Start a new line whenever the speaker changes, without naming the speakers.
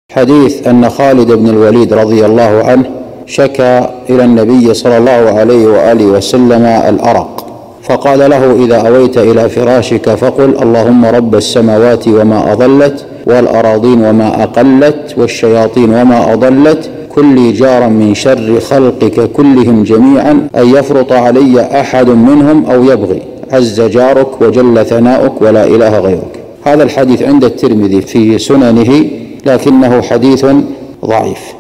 حديث أن خالد بن الوليد رضي الله عنه شكى إلى النبي صلى الله عليه وآله وسلم الأرق، فقال له: إذا أويت إلى فراشك فقل: اللهم رب السماوات وما أضلت، والأراضين وما أقلت، والشياطين وما أضلت، كن لي جارا من شر خلقك كلهم جميعا، أن يفرط علي أحد منهم أو يبغي، عز جارك وجل ثناؤك ولا إله غيرك. هذا الحديث عند الترمذي في سننه، لكنه حديث ضعيف.